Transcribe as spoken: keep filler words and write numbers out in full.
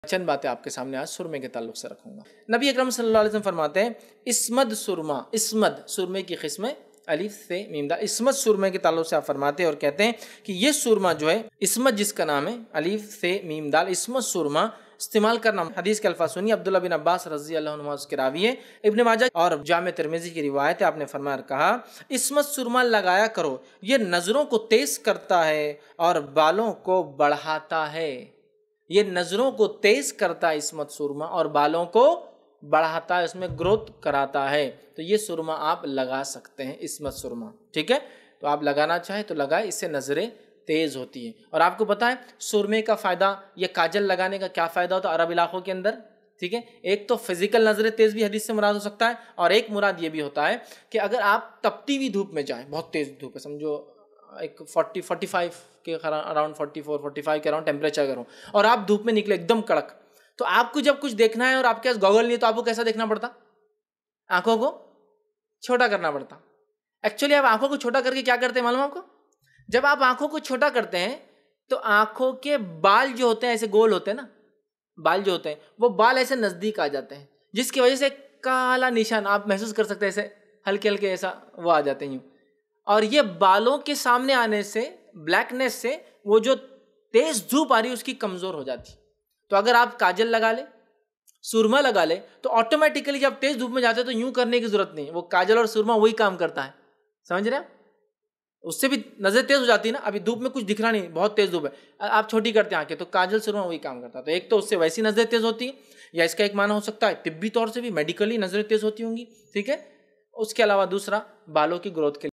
चंद बातें आपके सामने आज सुरमे के ताल्लुक से रखूंगा। नबी अकरम सल्लल्लाहु अलैहि वसल्लम फरमाते हैं इस्मद सुरमा, इस्मद सुरमे की किस्में अलिफ से मीम दाल, इस्मत सुरमे के ताल्लुक से आप फरमाते हैं और कहते हैं कि ये सुरमा जो है इस्मत जिसका नाम है अलिफ से मीम दाल, इस्मत सुरमा इस्तेमाल करना। हदीस के अल्फाज सुनिए, अब्दुल्ला बिन अब्बास रज़ी अल्लाह अन्हुमा उसके रावी है, इब्न माजा और जामे तिर्मिज़ी की रिवायत है। आपने फरमाया कहा इस्मत सुरमा लगाया करो, ये नज़रों को तेज करता है और बालों को बढ़ाता है। ये नज़रों को तेज करता है इस्मत सुरमा और बालों को बढ़ाता है, उसमें ग्रोथ कराता है। तो ये सुरमा आप लगा सकते हैं, इस्मत सुरमा, ठीक है। तो आप लगाना चाहें तो लगाए, इससे नज़रें तेज़ होती हैं। और आपको पता है सुरमे का फ़ायदा, ये काजल लगाने का क्या फ़ायदा होता है अरब इलाक़ों के अंदर, ठीक है। एक तो फिज़िकल नज़रें तेज़ भी हदीस से मुराद हो सकता है, और एक मुराद ये भी होता है कि अगर आप तपती हुई धूप में जाएँ, बहुत तेज़ धूप है, समझो एक फोर्टी फोर्टी फाइव के around forty four forty five के अराउंड टेम्परेचर अगर हो, और आप धूप में निकले एकदम कड़क, तो आपको जब कुछ देखना है और आपके पास गॉगल नहीं है तो आपको कैसा देखना पड़ता? आंखों को छोटा करना पड़ता। एक्चुअली आप आंखों को छोटा करके क्या करते हैं मालूम आपको? जब आप आंखों को छोटा करते हैं तो आंखों के बाल जो होते हैं ऐसे गोल होते हैं ना, बाल जो होते हैं वो बाल ऐसे नज़दीक आ जाते हैं, जिसकी वजह से काला निशान आप महसूस कर सकते हैं, ऐसे हल्के हल्के ऐसा वो आ जाते हैं यूँ। और ये बालों के सामने आने से, ब्लैकनेस से, वो जो तेज़ धूप आ रही है उसकी कमज़ोर हो जाती। तो अगर आप काजल लगा ले, सुरमा लगा ले, तो ऑटोमेटिकली जब तेज़ धूप में जाते हैं तो यूं करने की ज़रूरत नहीं है, वो काजल और सुरमा वही काम करता है, समझ रहे हैं? उससे भी नज़र तेज़ हो जाती है ना। अभी धूप में कुछ दिख रहा नहीं, बहुत तेज़ धूप है, आप छोटी करते हैं आंखें, तो काजल सुरमा वही काम करता है। तो एक तो उससे वैसी नज़र तेज़ होती है, या इसका एक माना हो सकता है तिब्बी तौर से भी, मेडिकली नज़रें तेज़ होती होंगी, ठीक है। उसके अलावा दूसरा बालों की ग्रोथ के लिए